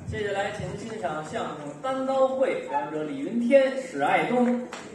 接下来，请欣赏相声《单刀会》，表演者李云天、史爱东。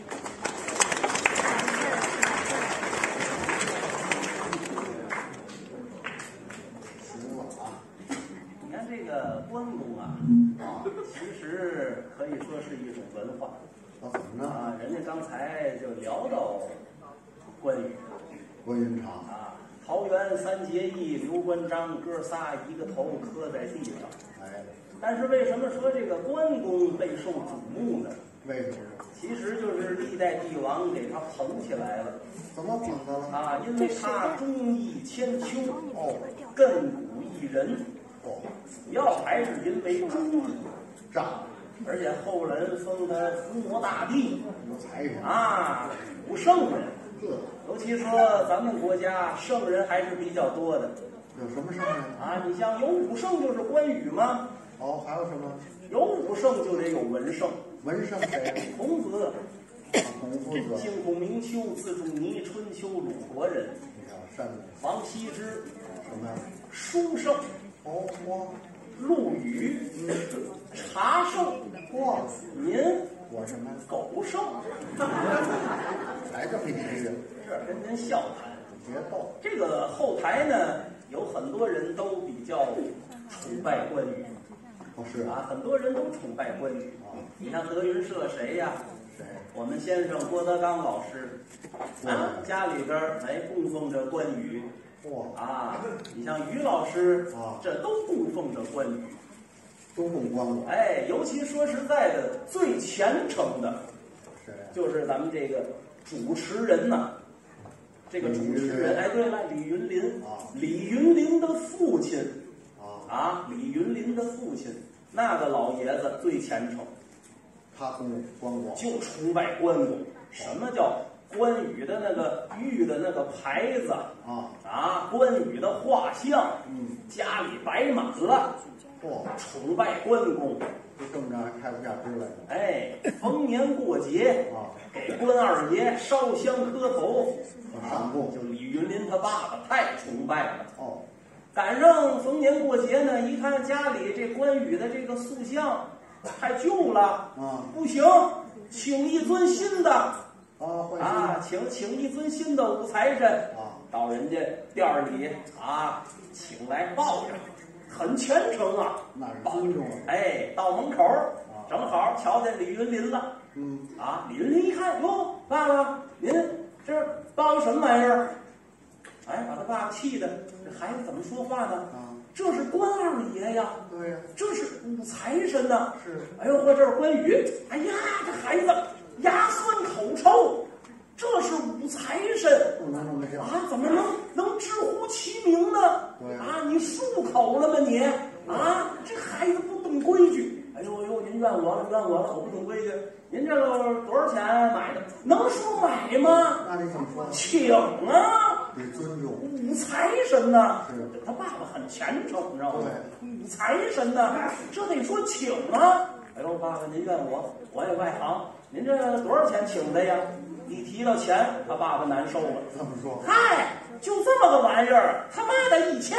你看这个关公啊，其实可以说是一种文化。 怎么呢？ 人家刚才就聊到关羽， 关云长啊，桃园三结义，刘关张哥仨一个头磕在地上。但是为什么说这个关公备受瞩目呢？ 为什么？ 其实就是历代帝王给他捧起来了。 怎么捧的了？ 啊，因为他忠义千秋，亘古一人。主要还是因为忠义仗， 而且后人封他伏魔大帝， 才人啊，武圣人。尤其说咱们国家圣人还是比较多的。 有什么圣人啊？你像有武圣就是关羽吗？ 还有什么？ 有武圣就得有文圣。 文圣谁？ 孔子。 孔夫子。 姓孔名丘，字仲尼，春秋鲁国人。 善王羲之。 什么呀？ 书圣。陆羽。茶圣。您。 我什么？ 狗圣。 来这么一句。 是跟您笑谈。 别逗。 这个后台呢，有很多人都比较崇拜关羽。 是啊，很多人都崇拜关羽。你看德云社谁呀？ 谁？ 我们先生郭德纲老师，啊，家里边供奉着关羽。啊，你像于老师啊，这都供奉着关羽。 都供关公。 尤其说实在的，最虔诚的，就是咱们这个主持人呐。这个主持人，对了，李云林啊，李云林的父亲啊，李云林的父亲，那个老爷子最虔诚， 他供关公就崇拜关公。什么叫关羽的那个玉的那个牌子关羽的画像，家里摆满了，崇拜关公。 就这么着还开不下支来。 逢年过节给关二爷烧香磕头， 上供。 就李云林他爸爸太崇拜了。赶上逢年过节呢，一看家里这关羽的这个塑像太旧了，不行，请一尊新的。请一尊新的武财神到人家店里请来抱着。很虔诚啊， 那是尊重。 到门口正好瞧见李云林了。李云林一看，哟，爸爸，您这抱什么玩意儿？把他爸爸气的，这孩子怎么说话呢？这是关二爷呀， 对呀， 这是武财神呐。 是。 这是关羽。哎呀，这孩子牙酸口臭。这是武财神， 不能这么叫怎么能直呼其名呢？ 对你漱口了吗你？这孩子不懂规矩。您怨我了，我不懂规矩。您这个多少钱买的？能说买吗？ 那你怎么说？ 请啊！ 得尊重武财神呐， 是他爸爸很虔诚，你知道吗？ 对， 武财神呐，这得说请啊！爸爸您怨我，我也外行。您这多少钱请的呀？一提到钱，他爸爸难受了。 怎么说？ 嗨，就这么个玩意儿，他妈的1000！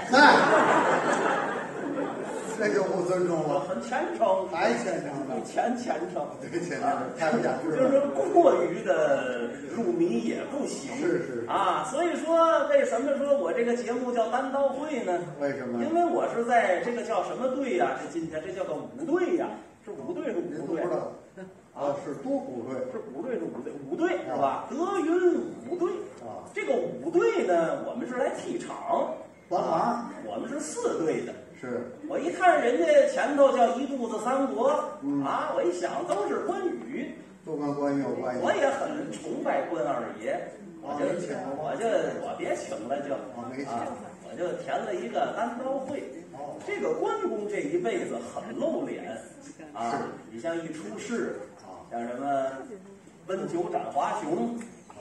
这就不尊重了。 很虔诚， 还虔诚呢？ 虔诚， 对，虔诚，开不下支。 就是过于的入迷也不行。 是所以说，为什么说我这个节目叫单刀会呢？ 为什么？ 因为我是在这个叫什么队呀？今天这叫个武队呀，是武队是武队。 是多股队， 是武队五队是吧？德云武队这个武队呢，我们是来替场帮忙， 我们是4队的。 是我一看人家前头叫一肚子三国我一想都是关羽， 都跟关羽有关系。 我也很崇拜关二爷，我别请了就没请， 我就填了一个单刀会。这个关公这一辈子很露脸你像一出世像什么温酒斩华雄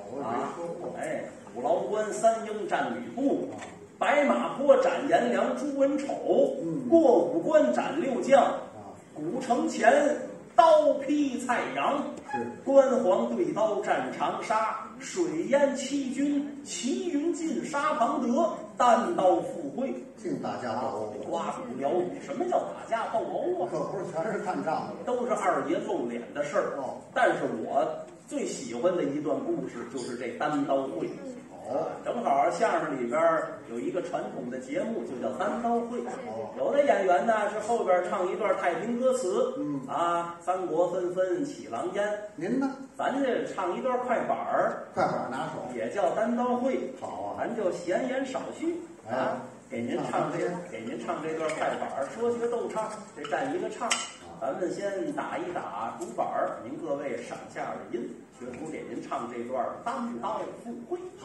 虎牢关3英战吕布，白马坡斩颜良诛文丑，过五关斩6将，古城前刀劈蔡阳， 是关黄对刀战长沙，水淹七军，齐云进杀庞德，单刀赴会， 净打架斗殴， 刮骨疗雨。什么叫打架斗殴啊？ 可不是全是看仗的， 都是二爷露脸的事儿哦。 但是我最喜欢的一段故事就是这单刀会。正好相声里边有一个传统的节目，就叫单刀会。有的演员呢是后边唱一段太平歌词，三国纷纷起狼烟。您呢？咱这唱一段快板儿， 快板拿手， 也叫单刀会。 好啊， 咱就闲言少叙啊，给您唱这段快板儿，说学逗唱，这占一个唱。咱们先打一打竹板儿，您各位赏下耳音，学徒给您唱这段单刀赴会。好。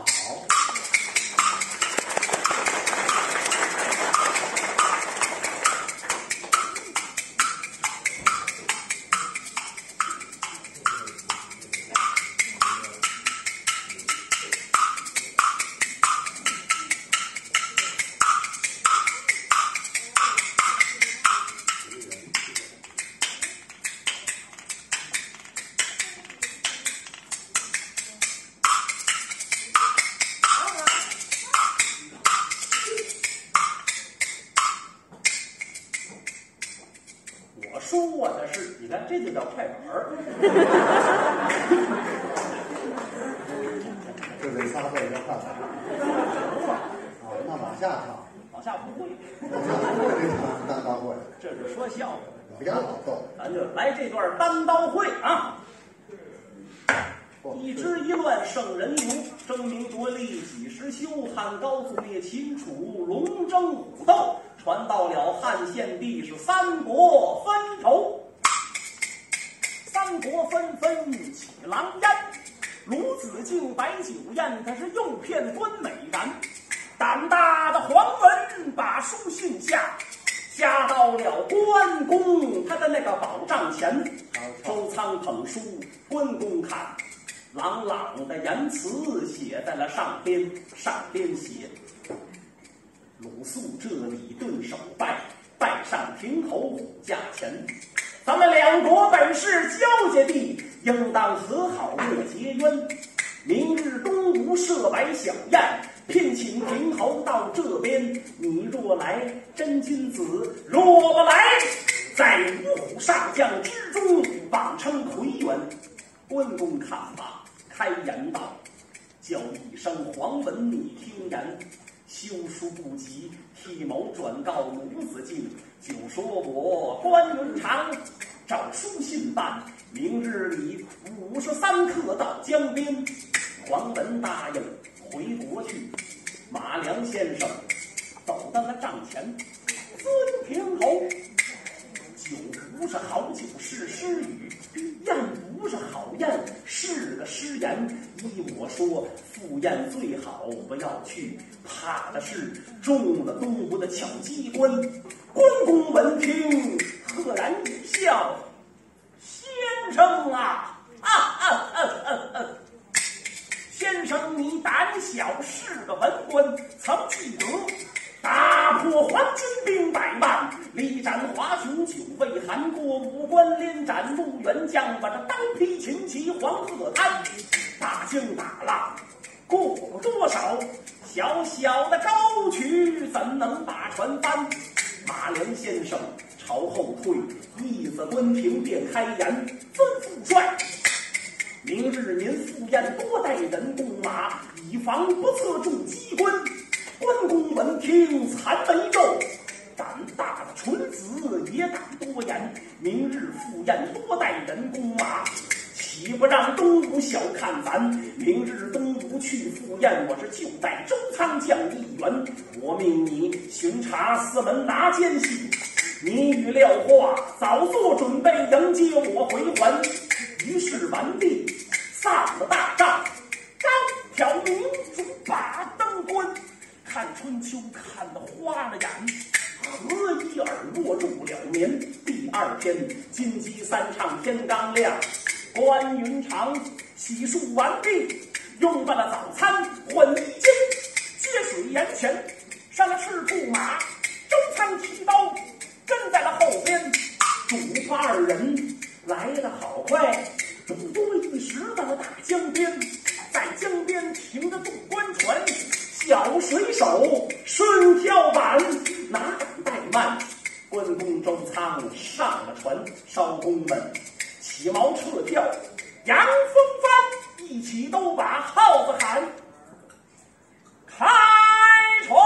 说的是，你看这就叫快板儿。 这得仨字叫快板儿。那往下唱， 往下不会， 往下不会这唱单刀会， 这是说笑话， 别老逗。 咱就来这段单刀会啊。一支一乱胜人牛，争名夺利几时休？汉高祖灭秦楚，龙争虎斗，传到了汉献帝是三国分仇。三国纷纷起狼烟，鲁子敬摆酒宴，他是诱骗关美然。胆大的黄文把书信下到了关公他的那个宝帐前，周仓捧书，关公看。朗朗的言辞写在了上边写：鲁肃这里顿首拜上亭侯虎驾前。咱们两国本是交界地，应当和好莫结冤。明日东吴设摆小宴，聘请亭侯到这边。你若来真君子，若不来，在五虎上将之中榜称魁元。关公看罢，开言道：叫一声黄文，你听言。修书不及，替谋转告鲁子敬，就说我关云长找书信办，明日里53刻到江边。黄文答应回国去。马良先生走到了帐前，尊亭侯，酒不是好酒，是诗语；宴不是好宴，是个诗言。依我说，赴宴最好不要去，怕的是中了东吴的巧机关。关公闻听，赫然一笑：“先生啊，先生你胆小，是个文官，曾记得打破黄巾兵100万，力斩华雄9位，韩国5关，连斩陆元将，把这刀劈秦齐黄鹤滩。大惊大浪过不多少，小小的沟渠怎能把船翻？马良先生朝后退，一子关平便开言：尊父帅，明日您赴宴多带人弓马，以防不测中机关。关公闻听残眉皱，胆大的蠢子也敢多言。明日赴宴多带人弓马，岂不让东吴小看咱？明日东吴去赴宴，我是就带周仓将1员。我命你巡查4门拿奸细，你与廖化早做准备，迎接我回还。于是完毕，散了大帐，张挑明珠把灯关。看春秋看得花了眼，合一耳落入了眠。第2天，金鸡3唱天刚亮，关云长洗漱完毕，用罢了早餐，换衣襟，接水沿前，上了赤兔马，周仓提刀跟在了后边。主仆2人来得好快，不多一时到了大江边，在江边停着渡官船，小水手顺跳板，哪敢怠慢？关公周仓上了船，艄公们起锚撤跳，扬风帆，一起都把号子喊，开船！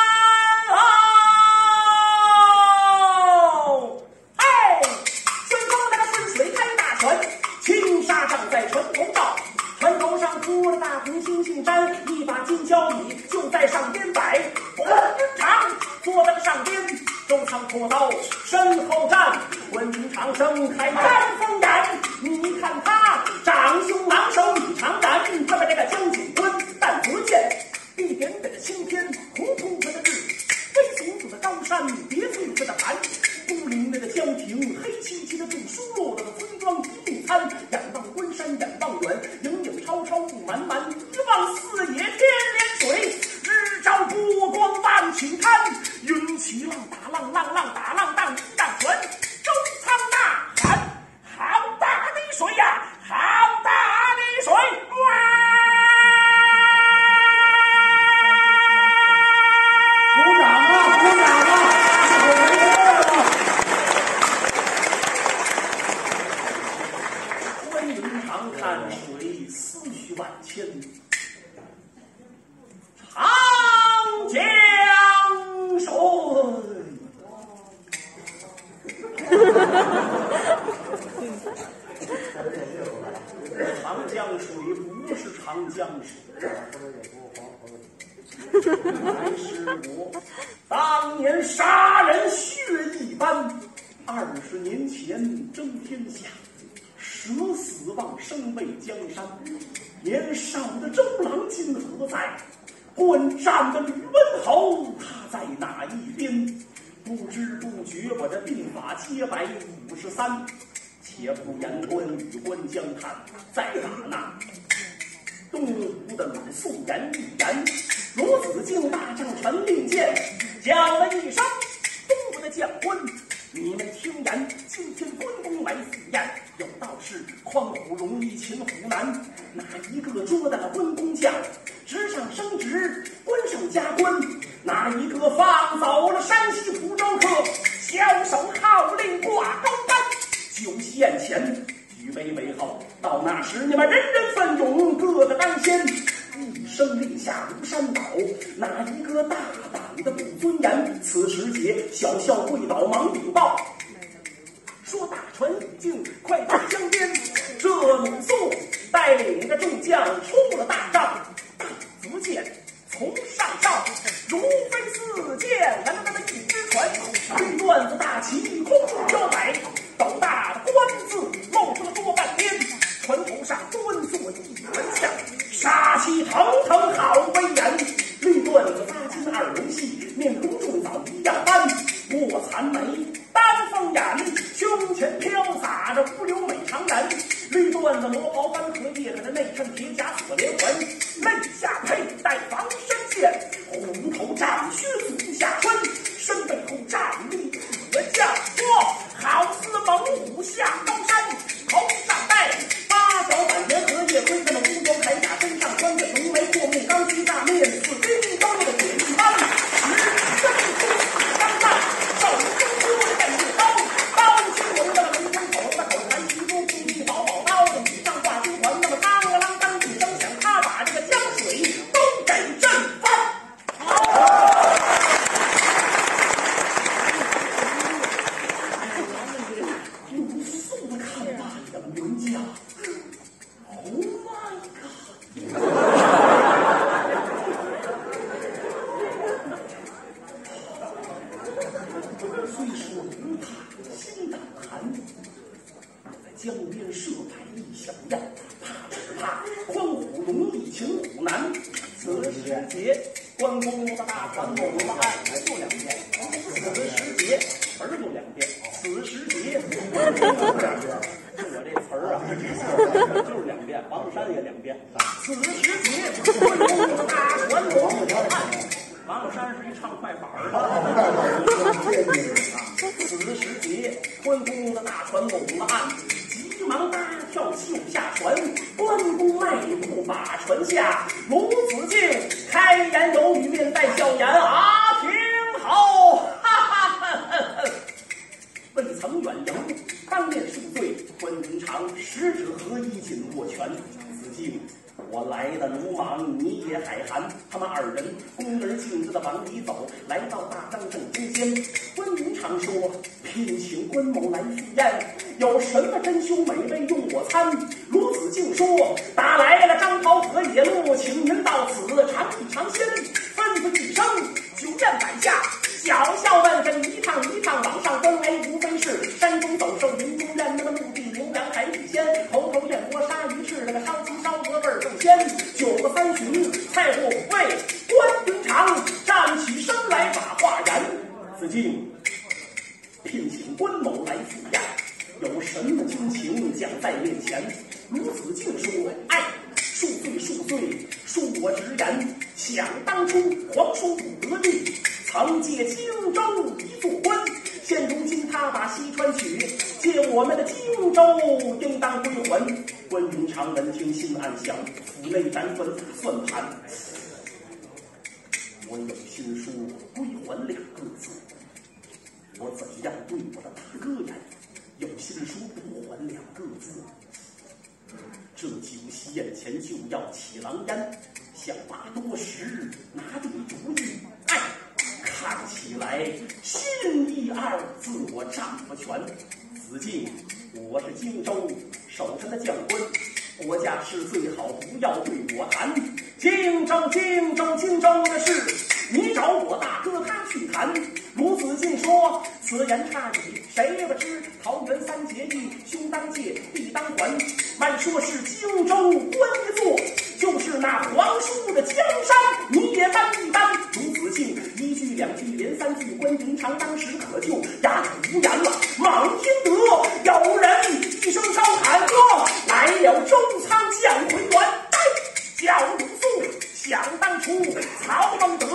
拖着大红星星毡，一把金交椅就在上边摆。关云长坐在了上边，周仓拖刀身后站。关云长睁开丹凤眼，你看他长兄昂首一长髯，他把这个将军官但不见，一点点的青天，红彤彤的日，飞耸耸的高山，叠翠翠的寒。孤零零的江亭，黑漆漆的杜疏落了的村庄一路餐。仰望关山，仰望远，影影绰绰雾茫茫，一望四野天连水，日照波光万顷滩。云起浪打浪，浪浪打浪，荡一荡船。周仓呐喊：好大的水呀，好大的水！ 鼓掌啊，鼓掌啊！ 关云长看水思绪万千，长江水。长江水不是长江水，还是我当年杀人血一般。20年前争天下，舍死忘生为江山。年少的周郎今何在？观战的吕文侯他在哪一边？不知不觉我这鬓发皆白53，且不言关羽关江畔，再打那东吴的鲁肃言一言，罗子敬大将陈令箭叫了一声：东吴的将官，你们听言，今天关公来赴宴，有道是匡虎容易擒虎难，哪一个捉得了关公将，职上升职，官上加官？哪一个放走了山西蒲州客，枭首号令挂钩杆？酒席宴前，举杯为号，到那时你们人人奋勇，个个当先。一声令下如山倒，哪一个大胆的不尊严？此时节，小校跪倒忙禀报，说大船已经快到江边，这鲁肃带领着众将出了大帐，大足见从上上如飞似箭，来了那么一只船，绿缎子大旗空中飘摆，斗大的官字露出了多半边，船头上端坐一员将，杀气腾腾好威严，绿缎子搭金二龙戏，面如重枣一样斑，卧蚕眉丹凤眼，胸前飘洒着乌柳美长髯，绿缎子罗袍翻荷叶，可那内衬铁甲锁连环，肋下佩戴防身剑，虎头战靴足下穿，身背后站立一员将，好似猛虎下高山，头上戴八角板圆荷叶盔，那么乌装铠甲，身上穿着浓眉过目钢须大面，似冰刀的铁一般，十指生出钢弹，手中捉着剑一刀，刀青龙的龙吞口，那口含奇珠故意宝宝刀的羽上挂金环，那么当啷啷当一声响，他把这个江水都给震翻。鲁肃看罢两员将，Oh my God！虽说不怕心胆寒，在江边设牌一小样，怕只怕匡虎容易擒虎难。此时节，关公的大船猛了按就2遍，此时节词就2遍，此时节就我这词儿啊，就是2遍，王山也2遍。此时节，关公的大船猛了按。王老山是一唱快板的，此此时节，关公的大船猛了岸，急忙搭跳救下船。关公迈步把船下，鲁子敬开言有语，面带笑颜啊，平好！哈哈哈哈！未曾远迎，当面恕罪。关云长十指合一，紧握拳。子敬，我来的鲁莽，你也海涵。他们二人恭而敬之的往里走，来到大帐正中间。关云长说：“聘请关某来赴宴，有什么珍馐美味用我餐？”鲁子敬说：“打来了张袍和野鹿，请您到此尝一尝鲜。”吩咐一声，酒宴摆下。小校们这一趟一趟往上奔来，无非是山中走兽，林中院，那么陆地牛羊海底鲜，头头燕窝鲨鱼翅，那个烧鸡烧鹅味儿更鲜。9个3巡，菜过5味，关云长站起身来把话言：“子敬，聘请关某来赴宴，有什么军情讲在面前？”鲁子敬说：“哎，恕罪恕罪，恕我直言。想当初皇叔武德律曾借荆州一座关，现如今他把西川取，借我们的荆州应当归还。”关云长闻听心暗想，府内咱分打算盘，我有心说归还2个字，我怎样对我的大哥呀？有心说不还2个字，这酒席眼前就要起狼烟，想把多时拿定主意。哎，看起来心意2字我掌不全。子敬，我是荆州守城的将官，国家事最好不要对我谈。荆州的事，你找我大哥他去谈。鲁子敬说：“此言差矣，谁不知桃园3结义，兄当借，弟当还。慢说是荆州关一座，就是那皇叔的江山，你也担一担。”鲁子敬1句2句连3句，关云长当时可就哑口无言了。猛听得有人一声高喊：“来了周仓将回元！”叫鲁肃，想当初曹孟德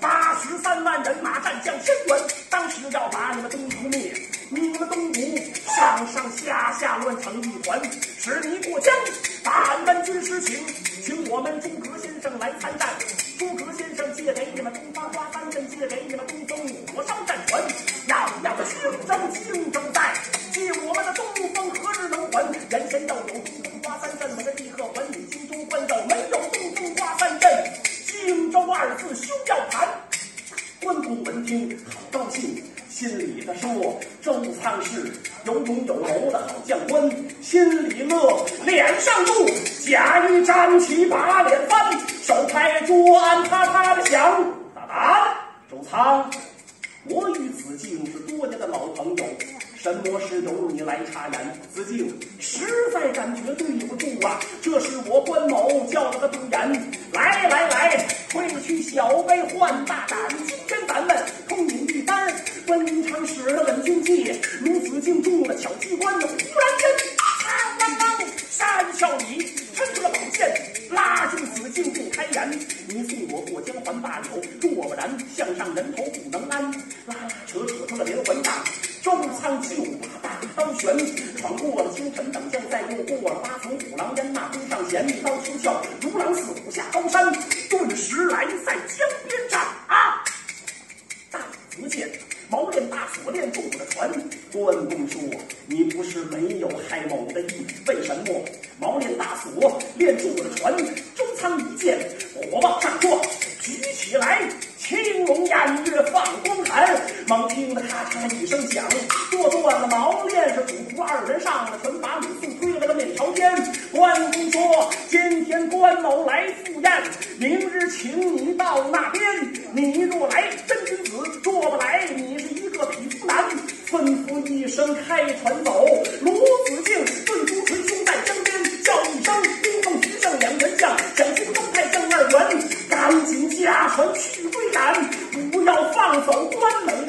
83万人马战将深渊，当时要把你们东吴灭，你们东吴上上下下乱成一团，使你过江，咱们军师请我们诸葛先生来参战。诸葛先生借给你们东方花三镇，借给你们东风火烧战船，要的荆州在，借我们的东风何日能还？原先要有东风花三镇，我们立刻还你荆州关照，没有东风花三镇，荆州2字休要谈。关公闻听好高兴，心里的说：周仓是有勇有谋的好将官，心里乐，脸上怒，假意站起把脸翻，手拍桌案啪啪的响。大胆，周仓，我与子敬是多年的老朋友，什么事由你来插言？子敬实在感觉对不住啊，这是我关某叫他的不言。来，退去小辈换大胆，今天咱们同饮一番。关云长使了稳军计，鲁子敬中了巧机关，忽然间当山鞘里抻出了宝剑，拉住子敬不开言：“你送我过江还罢了，若不然项上人头不能安。”拉扯出了连环仗，周仓就把大刀悬，闯过了清晨等将，再又过了8层虎狼烟，那弓上弦，一刀出鞘，如狼似虎下高山，顿时来在江边站啊！大子剑，毛链大锁链住了船。关公说：“你不是没有害某的意，为什么？毛链大锁链住了船。”周仓一剑，火往上撞，举起来，青龙偃月放光寒。猛听得咔嚓一声响，剁断了毛链，是主仆2人上了船，把鲁肃推了个面朝天。关公说：“今天关某来赴宴，明日请你到那边。你若来，真君子；若不来，你是一个匹夫男。”吩咐一声，开船走。鲁子敬顿出捶胸在江边，叫一声：“兵奉徐盛2员将，想出东太将2员，赶紧驾船去追赶，不要放走关美